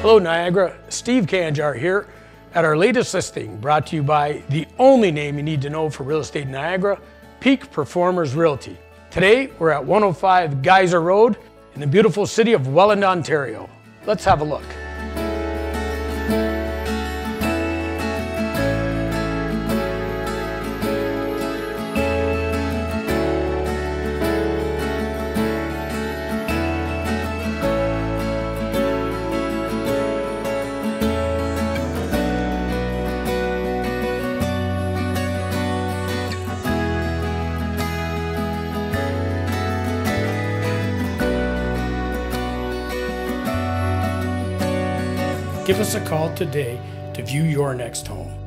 Hello Niagara, Steve Kanjar here at our latest listing, brought to you by the only name you need to know for real estate in Niagara, Peak Performers Realty. Today we're at 105 Gaiser Road in the beautiful city of Welland, Ontario. Let's have a look. Give us a call today to view your next home.